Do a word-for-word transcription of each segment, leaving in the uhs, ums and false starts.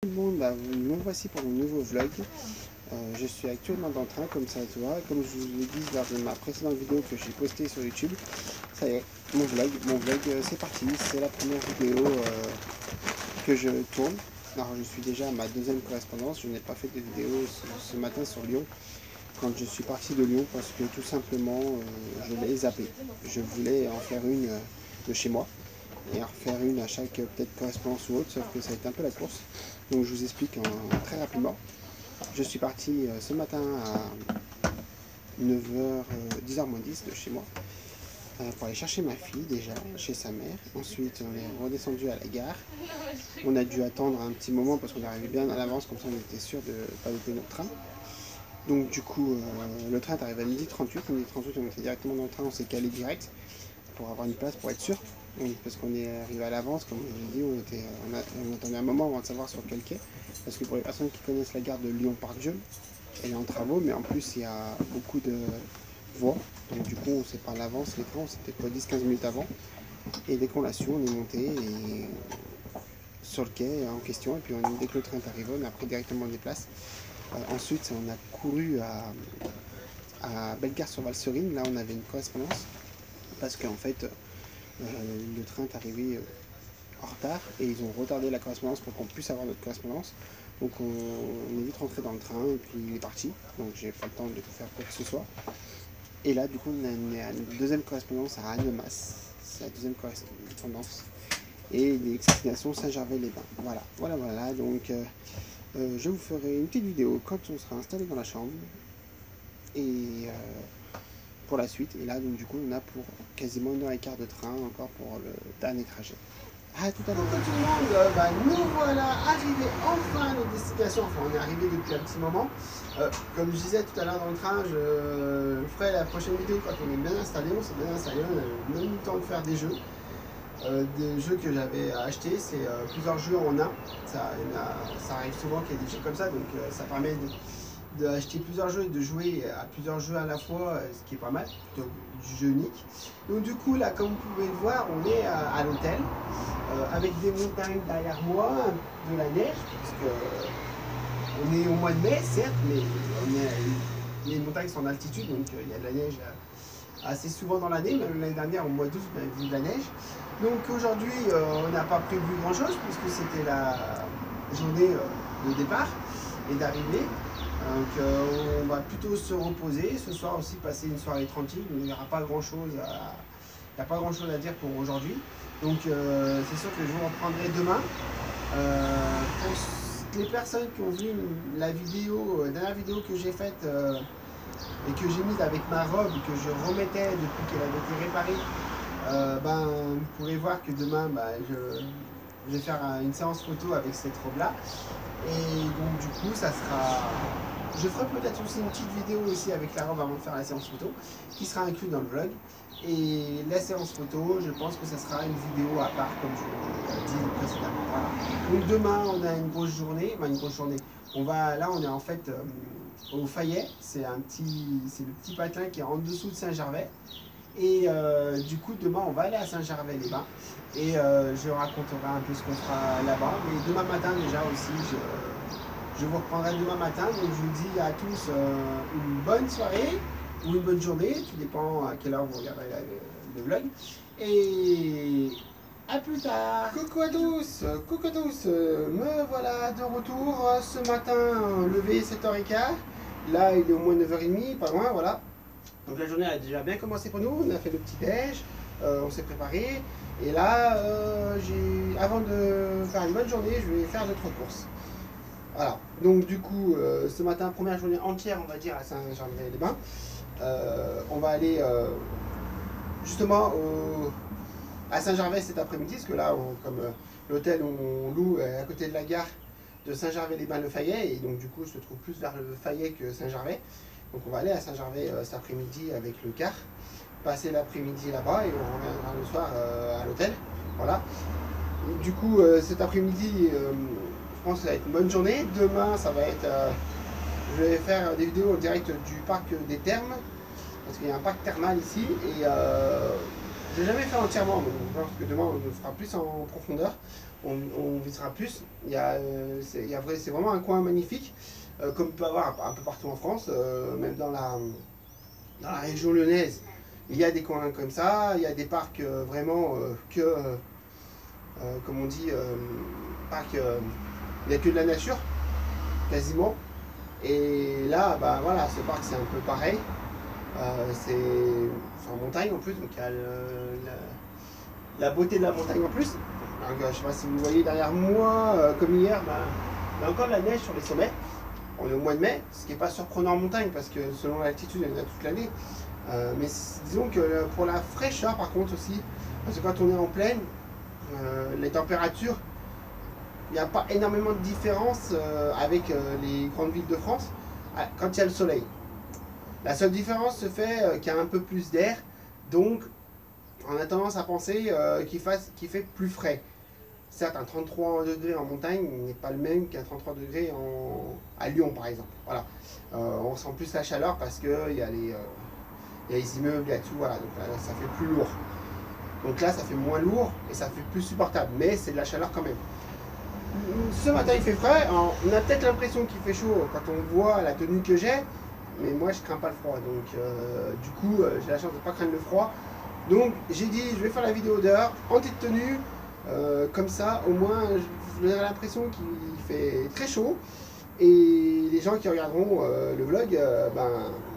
Bon, bah, me voici pour mon nouveau vlog. Euh, je suis actuellement dans le train, comme ça se voit. Comme je vous l'ai dit lors de ma précédente vidéo que j'ai postée sur YouTube, ça y est, mon vlog, mon vlog euh, c'est parti. C'est la première vidéo euh, que je tourne. Alors, je suis déjà à ma deuxième correspondance. Je n'ai pas fait de vidéo ce, ce matin sur Lyon quand je suis parti de Lyon parce que tout simplement euh, je l'ai zappé. Je voulais en faire une euh, de chez moi et en refaire une à chaque euh, peut-être correspondance ou autre, sauf que ça a été un peu la course. Donc je vous explique en, très rapidement. Je suis parti euh, ce matin à neuf heures, euh, dix heures moins dix de chez moi euh, pour aller chercher ma fille déjà chez sa mère. Ensuite on est redescendu à la gare. On a dû attendre un petit moment parce qu'on est arrivé bien à l'avance, comme ça on était sûr de ne pas louper notre train. Donc du coup euh, le train est arrivé à midi trente-huit. À midi trente-huit on était directement dans le train, on s'est calé direct pour avoir une place, pour être sûr. Oui, parce qu'on est arrivé à l'avance, comme je vous l'ai dit, on, était, on, a, on attendait un moment avant de savoir sur quel quai. Parce que pour les personnes qui connaissent la gare de Lyon-Pardieu, elle est en travaux, mais en plus il y a beaucoup de voies. Donc du coup on ne sait pas à l'avance les trains, on s'était pas dix quinze minutes avant. Et dès qu'on l'a su, on est monté et sur le quai en question. Et puis on, dès que le train est arrivé, on a pris directement des places. Euh, ensuite on a couru à, à Bellegarde-sur-Valserine. Là on avait une correspondance. Parce qu'en fait, euh, le train est arrivé en retard et ils ont retardé la correspondance pour qu'on puisse avoir notre correspondance. Donc on, on est vite rentré dans le train et puis il est parti. Donc j'ai pas le temps de faire quoi que ce soit. Et là du coup on est à une deuxième correspondance à Annemasse. C'est la deuxième correspondance. Et destination Saint-Gervais-les-Bains. Voilà, voilà, voilà. Donc euh, euh, je vous ferai une petite vidéo quand on sera installé dans la chambre. Et euh, pour la suite, et là donc du coup on a pour quasiment une heure et quart de train encore pour le dernier trajet. Ah tout à l'heure tout le monde, euh, bah, nous voilà arrivés enfin à notre destination, enfin on est arrivé depuis un petit moment. Euh, comme je disais tout à l'heure dans le train, je ferai la prochaine vidéo quand on est bien installé, on s'est bien installé, on a même eu le temps de faire des jeux. Euh, des jeux que j'avais achetés, c'est euh, plusieurs jeux en un, ça, a, ça arrive souvent qu'il y ait des jeux comme ça, donc euh, ça permet de d'acheter plusieurs jeux et de jouer à plusieurs jeux à la fois, ce qui est pas mal, plutôt du jeu unique. Donc du coup là, comme vous pouvez le voir, on est à, à l'hôtel, euh, avec des montagnes derrière moi, de la neige, puisque euh, on est au mois de mai, certes, mais on est, les montagnes sont en altitude, donc il euh, y a de la neige euh, assez souvent dans l'année. Même l'année dernière, au mois d'août, on avait vu de la neige. Donc aujourd'hui, euh, on n'a pas prévu grand chose, puisque c'était la journée euh, de départ et d'arrivée. Donc euh, on va plutôt se reposer, ce soir aussi passer une soirée tranquille, il n'y aura pas grand chose à, il n'y a pas grand chose à dire pour aujourd'hui. Donc euh, c'est sûr que je vous reprendrai demain. Euh, pour les personnes qui ont vu la vidéo, la dernière vidéo que j'ai faite euh, et que j'ai mise avec ma robe que je remettais depuis qu'elle avait été réparée, euh, ben, vous pourrez voir que demain ben, je, je vais faire une séance photo avec cette robe là. Et donc du coup ça sera... Je ferai peut-être aussi une petite vidéo aussi avec la robe avant de faire la séance photo, qui sera inclue dans le vlog. Et la séance photo, je pense que ça sera une vidéo à part, comme je vous l'ai dit précédemment. Voilà. Donc demain, on a une grosse journée, enfin une grosse journée. On va, là, on est en fait euh, au Fayet, c'est un petit, c'est le petit patelin qui est en dessous de Saint-Gervais. Et euh, du coup, demain, on va aller à Saint-Gervais-les-Bains. Et euh, je raconterai un peu ce qu'on fera là-bas. Mais demain matin, déjà aussi, je... Je vous reprendrai demain matin, donc je vous dis à tous euh, une bonne soirée ou une bonne journée, tout dépend à quelle heure vous regarderez le, le vlog. Et à plus tard. Coucou à tous, coucou à tous, me voilà de retour ce matin, levé sept heures quinze. Là il est au moins neuf heures trente, pas loin, voilà. Donc la journée a déjà bien commencé pour nous, on a fait le petit déj, euh, on s'est préparé. Et là, euh, avant de faire une bonne journée, je vais faire deux trois courses. Voilà, donc du coup, euh, ce matin, première journée entière, on va dire, à Saint-Gervais-les-Bains. Euh, on va aller euh, justement au, à Saint-Gervais cet après-midi, parce que là, on, comme euh, l'hôtel où on loue est à côté de la gare de Saint-Gervais-les-Bains-le-Fayet, et donc du coup, je se trouve plus vers le Fayet que Saint-Gervais. Donc on va aller à Saint-Gervais euh, cet après-midi avec le car, passer l'après-midi là-bas, et on reviendra le soir euh, à l'hôtel. Voilà. Et du coup, euh, cet après-midi... Euh, je pense que ça va être une bonne journée. Demain, ça va être... Euh, je vais faire des vidéos en direct du parc des Thermes, parce qu'il y a un parc thermal ici, et euh, Je l'ai jamais fait entièrement, mais je pense que demain on le fera plus en profondeur, on, on visitera plus. Il y a, euh, c'est, il y a vrai, c'est vraiment un coin magnifique, euh, comme on peut avoir un peu partout en France, euh, même dans la, dans la région lyonnaise. Il y a des coins comme ça, il y a des parcs euh, vraiment euh, que, euh, euh, comme on dit, euh, parcs, euh, il n'y a que de la nature, quasiment. Et là, bah voilà, ce parc c'est un peu pareil. Euh, c'est en montagne en plus, donc il y a le, la, la beauté de la montagne en plus. Donc, euh, je ne sais pas si vous voyez derrière moi, euh, comme hier, bah, il y a encore de la neige sur les sommets. On est au mois de mai, ce qui n'est pas surprenant en montagne parce que selon l'altitude, il y en a toute l'année. Euh, mais disons que pour la fraîcheur, par contre aussi, parce que quand on est en plaine, euh, les températures, il n'y a pas énormément de différence euh, avec euh, les grandes villes de France quand il y a le soleil. La seule différence se fait euh, qu'il y a un peu plus d'air, donc on a tendance à penser euh, qu'il fasse, qu'il fait plus frais. Certes, un trente-trois degrés en montagne n'est pas le même qu'un trente-trois degrés en, à Lyon, par exemple. Voilà. Euh, on ressent plus la chaleur parce qu'il y, a les, euh, y a les immeubles, il y a tout, voilà. Donc là, ça fait plus lourd. Donc là, ça fait moins lourd et ça fait plus supportable, mais c'est de la chaleur quand même. Ce matin, il fait frais. Alors, on a peut-être l'impression qu'il fait chaud quand on voit la tenue que j'ai. Mais moi je crains pas le froid, donc euh, du coup euh, j'ai la chance de ne pas craindre le froid. Donc j'ai dit je vais faire la vidéo dehors en petite tenue, euh, comme ça au moins vous aurez l'impression qu'il fait très chaud. Et les gens qui regarderont euh, le vlog, euh, ben,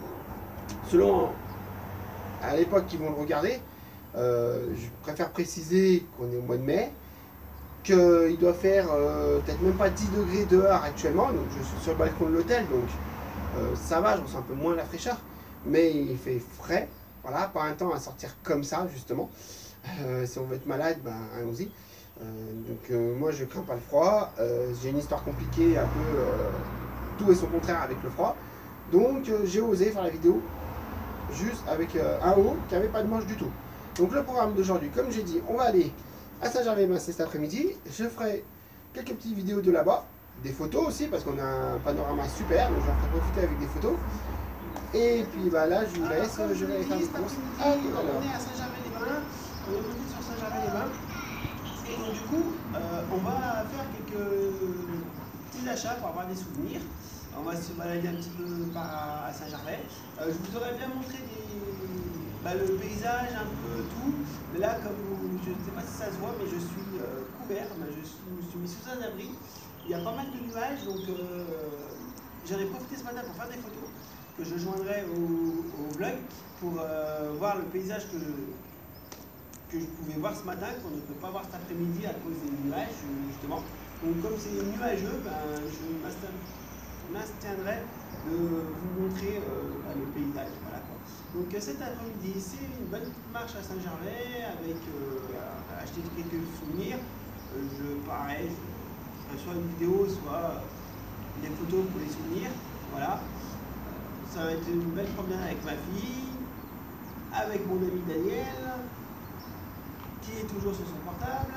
selon à l'époque qu'ils vont le regarder, euh, je préfère préciser qu'on est au mois de mai, qu'il doit faire euh, peut-être même pas dix degrés dehors actuellement, donc je suis sur le balcon de l'hôtel, donc Euh, ça va, je ressens un peu moins la fraîcheur, mais il fait frais, voilà, pas un temps à sortir comme ça justement. Euh, si on veut être malade, ben allons-y. Euh, donc euh, moi je crains pas le froid, euh, j'ai une histoire compliquée, un peu euh, tout et son contraire avec le froid, donc euh, j'ai osé faire la vidéo juste avec euh, un haut qui n'avait pas de manche du tout. Donc le programme d'aujourd'hui, comme j'ai dit, on va aller à Saint-Gervais-Minces cet après-midi, je ferai quelques petites vidéos de là-bas, des photos aussi parce qu'on a un panorama super, donc j'en ferai profiter avec des photos. Et puis bah là je vous laisse, alors, je vais aller faire des courses. Ah, on est à Saint-Gervais-les-Bains, on est monté sur Saint-Gervais-les-Bains. Et donc du coup, euh, on va faire quelques petits achats pour avoir des souvenirs. On va se balader un petit peu par à Saint-Gervais. Euh, je vous aurais bien montré des, bah, le paysage, un peu tout. Mais là, comme vous, je ne sais pas si ça se voit, mais je suis euh, couvert, bah, je, suis, je suis mis sous un abri. Il y a pas mal de nuages, donc euh, j'en ai profité ce matin pour faire des photos que je joindrai au, au vlog pour euh, voir le paysage que je, que je pouvais voir ce matin, qu'on ne peut pas voir cet après-midi à cause des nuages, justement. Donc comme c'est nuageux, ben, je m'abstiendrai de vous montrer euh, le paysage. Voilà, quoi. Donc cet après-midi, c'est une bonne marche à Saint-Gervais avec euh, acheter quelques souvenirs. Euh, je pareil. Je, soit une vidéo, soit des photos pour les souvenirs. Voilà. Ça va être une belle promenade avec ma fille, avec mon ami Daniel, qui est toujours sur son portable.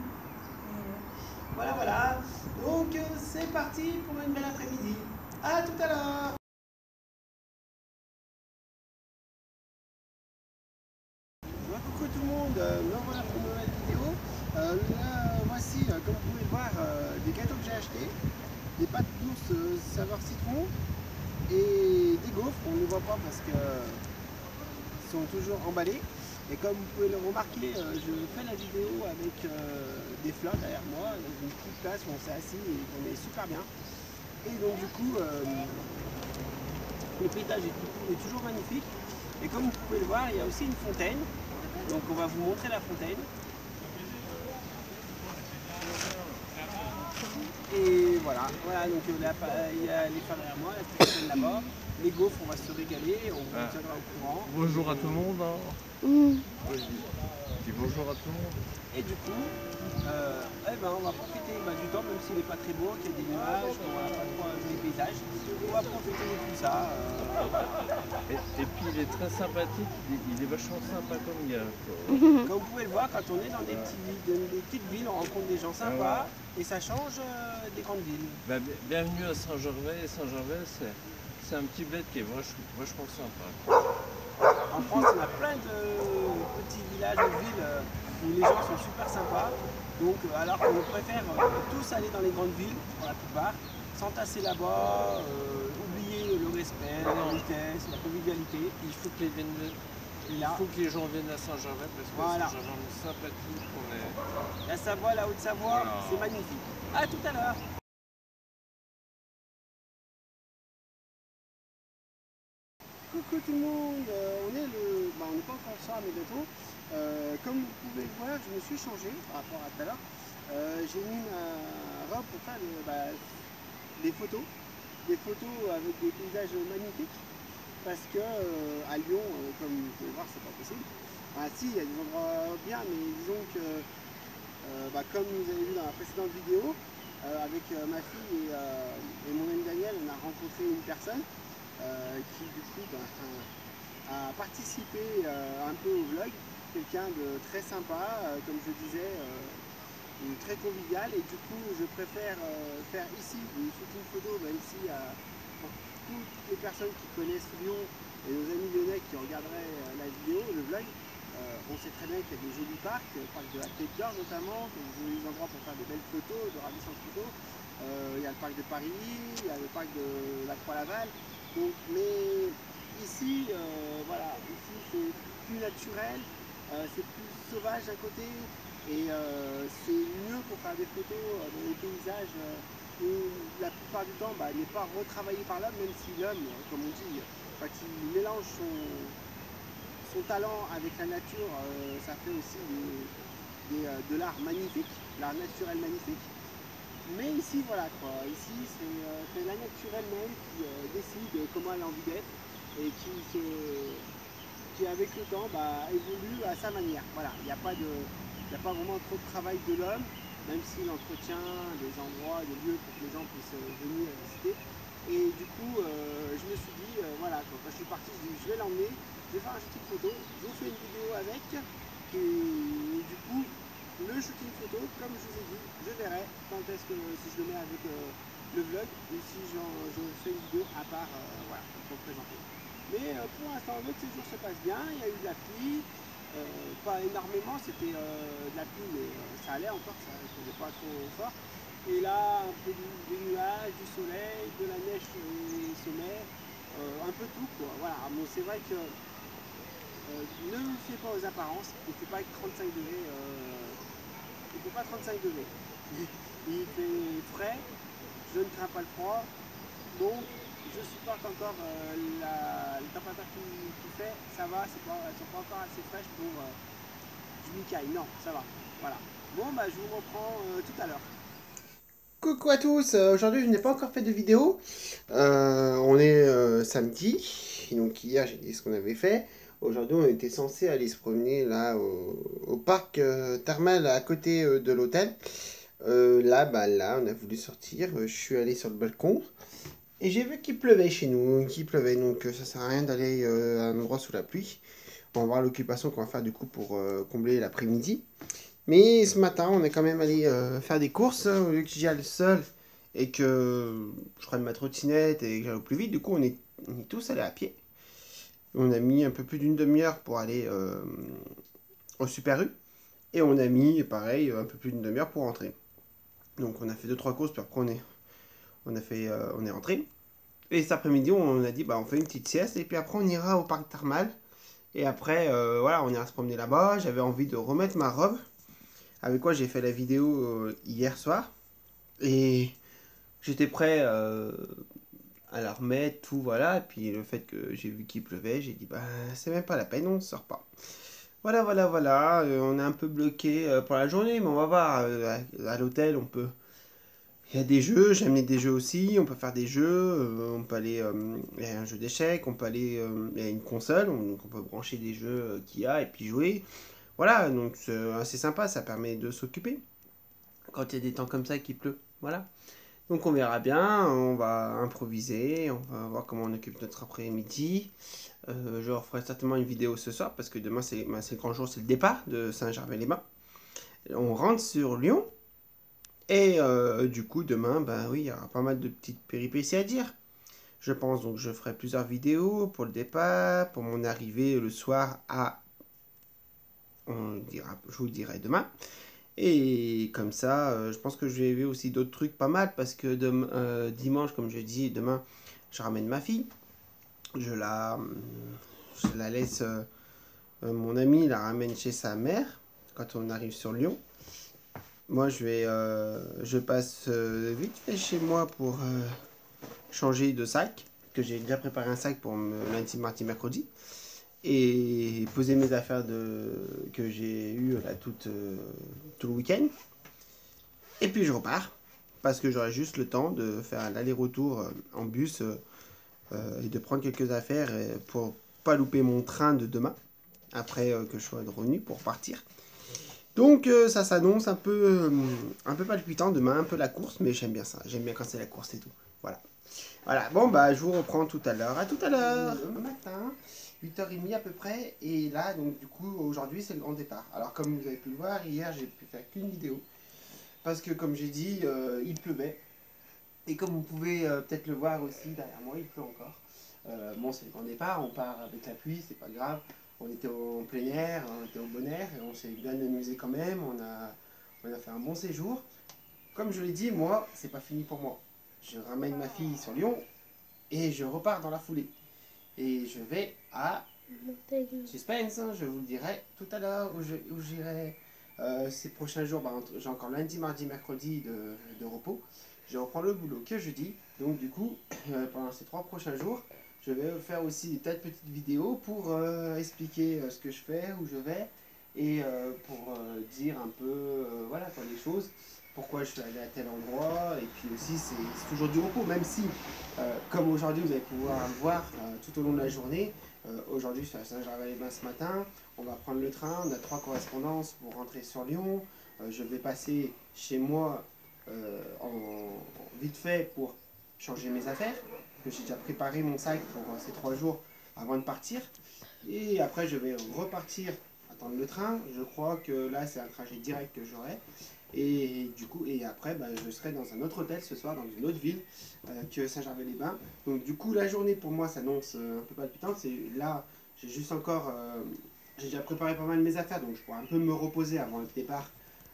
Voilà, voilà. Donc c'est parti pour une belle après-midi. À tout à l'heure. Coucou tout le monde, me revoilà pour une nouvelle vidéo. Euh, là, voici, euh, comme vous pouvez le voir, euh, des gâteaux que j'ai achetés, des pâtes douces euh, saveur citron et des gaufres. On ne les voit pas parce qu'ils sont toujours emballés. Et comme vous pouvez le remarquer, euh, je fais la vidéo avec euh, des fleurs derrière moi, dans une petite place où on s'est assis et on est super bien. Et donc du coup, euh, le paysage est, est toujours magnifique. Et comme vous pouvez le voir, il y a aussi une fontaine. Donc on va vous montrer la fontaine. Et voilà, voilà donc là, il y a les femmes derrière moi, la petite fontaine là-bas. Les gaufres, on va se régaler, on vous ah. tiendra au courant. Bonjour à tout le monde. Hein. Mmh. Dis bonjour à tout le monde. Et du coup, euh, eh ben, on va profiter bah, du temps, même s'il n'est pas très beau, qu'il y a des nuages, qu'on n'a pas trop vu les paysages. On va profiter de tout ça. Euh... Et, et puis il est très sympathique, il est, il est vachement sympa comme gars. Comme vous pouvez le voir, quand on est dans des, petits, dans des petites villes, on rencontre des gens sympas. Ah ouais. Et ça change euh, des grandes villes. Bah, bienvenue à Saint-Gervais. Saint-Gervais, c'est un petit bled qui est vachement, vachement sympa. En France, on a plein de petits villages, de où les gens sont super sympas. Donc alors qu'on préfère tous aller dans les grandes villes pour la plupart, s'entasser là-bas, euh, oublier le respect, la politesse, la convivialité. Il faut que les, viennent, il là, faut que les gens viennent à Saint-Gervais parce que voilà. Saint-Gervais est sympathique. On est... La Savoie, la Haute-Savoie, voilà. C'est magnifique. À tout à l'heure. Coucou tout le monde, euh, on est le, bah, on n'est pas encore le soir mais bientôt. Euh, comme vous pouvez le voir, je me suis changé par rapport à tout à l'heure. Euh, J'ai mis ma robe pour faire le, bah, des photos, des photos avec des paysages magnifiques. Parce que euh, à Lyon, euh, comme vous pouvez le voir, c'est pas possible. Ah si, il y a des endroits bien, mais disons que, euh, bah, comme vous avez vu dans la précédente vidéo, euh, avec euh, ma fille et, euh, et mon ami Daniel, on a rencontré une personne. Euh, qui du coup ben, a, a participé euh, un peu au vlog, quelqu'un de très sympa, euh, comme je disais, euh, très convivial, et du coup je préfère euh, faire ici une shooting photo, même si euh, pour toutes les personnes qui connaissent Lyon et nos amis lyonnais qui regarderaient euh, la vidéo, le vlog, euh, on sait très bien qu'il y a des jolis parcs, le parc de la Tête d'Or notamment, que vous avez des endroits pour faire de belles photos, de ravissantes photos. Euh, il y a le parc de Paris, il y a le parc de la Croix-Laval. Donc, mais ici, euh, voilà, ici c'est plus naturel, euh, c'est plus sauvage d'un côté, et euh, c'est mieux pour faire des photos euh, dans les paysages euh, où la plupart du temps bah, n'est pas retravaillé par l'homme, même si l'homme, comme on dit, quand il mélange son, son talent avec la nature, euh, ça fait aussi des, des, euh, de l'art magnifique, l'art naturel magnifique. Mais ici, voilà quoi, ici c'est euh, la nature elle-même qui euh, décide comment elle a envie d'être et qui, se, qui avec le temps bah, évolue à sa manière. Voilà, il n'y a, a pas vraiment trop de travail de l'homme, même s'il entretient des endroits, des lieux pour que les gens puissent venir visiter. Et du coup, euh, je me suis dit, euh, voilà, quand, quand je suis parti, je dis, je vais l'emmener, je vais faire un shooting photo, je vous fais une vidéo avec, et du coup, le shooting photo, comme je vous ai dit, je verrai quand est-ce que si je le mets avec euh, le vlog ou si je fais une vidéo à part euh, voilà, pour présenter. Mais euh, pour l'instant, notre séjour se passe bien, il y a eu de la pluie, euh, pas énormément, c'était euh, de la pluie, mais euh, ça allait encore, ça ne faisait pas trop fort. Et là, un peu des nuages, du soleil, de la neige sur les sommets, euh, un peu tout quoi. Voilà, bon, c'est vrai que euh, ne me fiez pas aux apparences, il ne fait pas trente-cinq degrés. Euh, Il ne fait pas trente-cinq degrés. Il fait frais, je ne crains pas le froid, donc je supporte encore euh, la, la température qu'il fait, ça va, c'est pas, elles ne sont pas encore assez fraîches pour euh, je m'y caille, non, ça va. Voilà. Bon bah je vous reprends euh, tout à l'heure. Coucou à tous, euh, aujourd'hui je n'ai pas encore fait de vidéo, euh, on est euh, samedi, donc hier j'ai dit ce qu'on avait fait. Aujourd'hui, on était censé aller se promener là au, au parc euh, thermal à côté euh, de l'hôtel. Euh, là, bah là, on a voulu sortir. Euh, je suis allé sur le balcon et j'ai vu qu'il pleuvait chez nous, qu'il pleuvait. Donc, euh, ça sert à rien d'aller euh, à un endroit sous la pluie. On va voir l'occupation qu'on va faire du coup pour euh, combler l'après-midi. Mais ce matin, on est quand même allé euh, faire des courses hein, au lieu que j'y aille seul et que je prenne ma trottinette et que j'aille au plus vite. Du coup, on est, on est tous allés à pied. On a mis un peu plus d'une demi-heure pour aller euh, au Super U. Et on a mis, pareil, un peu plus d'une demi-heure pour rentrer. Donc on a fait deux trois courses, puis après on est, on a fait, euh, on est rentré. Et cet après-midi, on a dit, bah on fait une petite sieste, et puis après on ira au parc thermal. Et après, euh, voilà, on ira se promener là-bas. J'avais envie de remettre ma robe, avec quoi j'ai fait la vidéo euh, hier soir. Et j'étais prêt euh, à la remettre, tout, voilà. Et puis le fait que j'ai vu qu'il pleuvait, j'ai dit, bah c'est même pas la peine, on ne sort pas. Voilà, voilà, voilà, euh, on est un peu bloqué euh, pour la journée, mais on va voir, euh, à, à l'hôtel, on peut... Il y a des jeux, j'ai amené des jeux aussi, on peut faire des jeux, euh, on peut aller... euh, il y a un jeu d'échecs, on peut aller... euh, il y a une console, on, donc on peut brancher des jeux euh, qu'il y a et puis jouer. Voilà, donc c'est assez sympa, ça permet de s'occuper quand il y a des temps comme ça qui pleut, voilà. Donc on verra bien, on va improviser, on va voir comment on occupe notre après-midi. Euh, je referai certainement une vidéo ce soir parce que demain c'est bah, le grand jour, c'est le départ de Saint-Gervais-les-Bains. On rentre sur Lyon et euh, du coup demain, bah oui, il y aura pas mal de petites péripéties à dire. Je pense donc je ferai plusieurs vidéos pour le départ, pour mon arrivée le soir à on dira, je vous le dirai demain. Et comme ça, euh, je pense que je vais vu aussi d'autres trucs pas mal, parce que demain, euh, dimanche, comme je dis, demain, je ramène ma fille. Je la, je la laisse, euh, euh, mon ami la ramène chez sa mère, quand on arrive sur Lyon. Moi, je vais, euh, je passe euh, vite fait chez moi pour euh, changer de sac, que j'ai déjà préparé un sac pour me, lundi, mardi, mercredi, et poser mes affaires de, que j'ai eues là tout, euh, tout le week-end. Et puis je repars, parce que j'aurai juste le temps de faire un aller-retour en bus euh, euh, et de prendre quelques affaires euh, pour pas louper mon train de demain, après euh, que je sois revenu pour partir. Donc euh, ça s'annonce un peu, euh, un peu palpitant demain, un peu la course, mais j'aime bien ça, j'aime bien quand c'est la course et tout. Voilà. Voilà, bon bah je vous reprends tout à l'heure. À tout à l'heure. Le matin, huit heures trente à peu près, et là donc du coup aujourd'hui c'est le grand départ. Alors comme vous avez pu le voir, hier j'ai pu faire qu'une vidéo, parce que comme j'ai dit, euh, il pleuvait. Et comme vous pouvez euh, peut-être le voir aussi derrière moi, il pleut encore. Euh, bon, c'est le grand départ, on part avec la pluie, c'est pas grave. On était en plein air, on était au bon air, et on s'est bien amusé quand même. On a, on a fait un bon séjour. Comme je l'ai dit, moi, c'est pas fini pour moi. Je ramène ma fille sur Lyon et je repars dans la foulée. Et je vais à suspense, hein, je vous le dirai tout à l'heure où j'irai. Euh, ces prochains jours, bah, j'ai encore lundi, mardi, mercredi de, de repos. Je reprends le boulot que jeudi. Donc du coup, euh, pendant ces trois prochains jours, je vais faire aussi des tas de petites vidéos pour euh, expliquer euh, ce que je fais, où je vais, et euh, pour euh, dire un peu euh, voilà, quoi, les choses, pourquoi je suis allé à tel endroit. Et puis aussi, c'est toujours du repos, même si, euh, comme aujourd'hui, vous allez pouvoir le voir euh, tout au long de la journée. Euh, aujourd'hui, je suis à Saint-Gervais-les-Bains ce matin. On va prendre le train, on a trois correspondances pour rentrer sur Lyon. Euh, je vais passer chez moi euh, en, en vite fait pour changer mes affaires, que j'ai déjà préparé mon sac pour euh, ces trois jours avant de partir. Et après, je vais repartir, attendre le train. Je crois que là, c'est un trajet direct que j'aurai. Et du coup, et après, bah, je serai dans un autre hôtel ce soir, dans une autre ville euh, que Saint-Gervais-les-Bains. Donc du coup, la journée pour moi s'annonce euh, un peu palpitante. C'est là, j'ai juste encore, euh, j'ai déjà préparé pas mal de mes affaires, donc je pourrais un peu me reposer avant le départ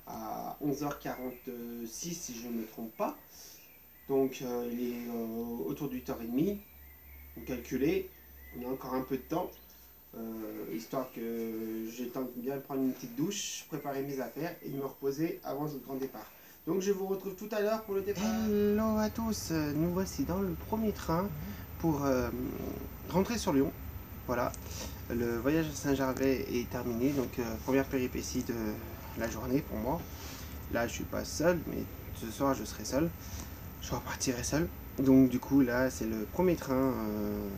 à onze heures quarante-six si je ne me trompe pas. Donc euh, il est euh, autour de huit heures trente. Vous calculez, on a encore un peu de temps. Euh, histoire que j'ai le temps de bien prendre une petite douche, préparer mes affaires et de me reposer avant le grand départ. Donc je vous retrouve tout à l'heure pour le départ. Hello à tous, nous voici dans le premier train pour euh, rentrer sur Lyon. Voilà, le voyage à Saint-Gervais est terminé, donc euh, première péripétie de la journée pour moi. Là je suis pas seul, mais ce soir je serai seul, je repartirai seul. Donc du coup là c'est le premier train euh,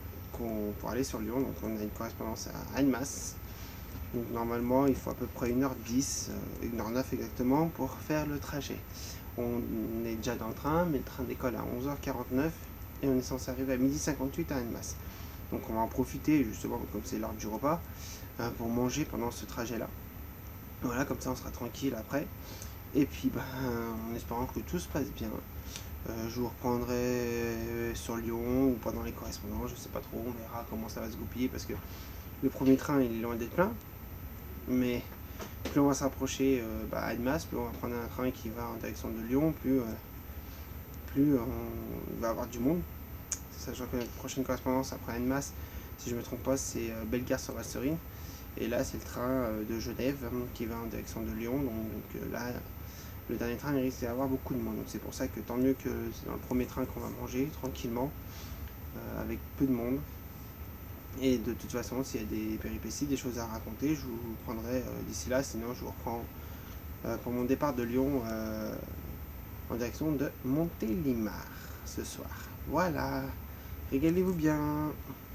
pour aller sur Lyon. Donc on a une correspondance à Annemasse. Donc normalement il faut à peu près une heure dix, une heure neuf exactement pour faire le trajet. On est déjà dans le train, mais le train décolle à onze heures quarante-neuf et on est censé arriver à midi cinquante-huit à Annemasse. Donc on va en profiter justement comme c'est l'heure du repas pour manger pendant ce trajet là. Voilà, comme ça on sera tranquille après. Et puis ben, en espérant que tout se passe bien. Euh, je vous reprendrai sur Lyon ou pendant les correspondances, je sais pas trop, on verra comment ça va se goupiller parce que le premier train il est loin d'être plein, mais plus on va s'approcher euh, bah, à Annemasse, plus on va prendre un train qui va en direction de Lyon, plus, euh, plus on va avoir du monde. Sachant que notre prochaine correspondance après Annemasse, si je me trompe pas, c'est euh, Bellegarde-sur-Vasterine, et là c'est le train euh, de Genève euh, qui va en direction de Lyon, donc, donc euh, là le dernier train il risque d'avoir beaucoup de monde, donc c'est pour ça que tant mieux que c'est dans le premier train qu'on va manger tranquillement, euh, avec peu de monde. Et de toute façon, s'il y a des péripéties, des choses à raconter, je vous prendrai euh, d'ici là, sinon je vous reprends euh, pour mon départ de Lyon euh, en direction de Montélimar ce soir. Voilà, régalez-vous bien.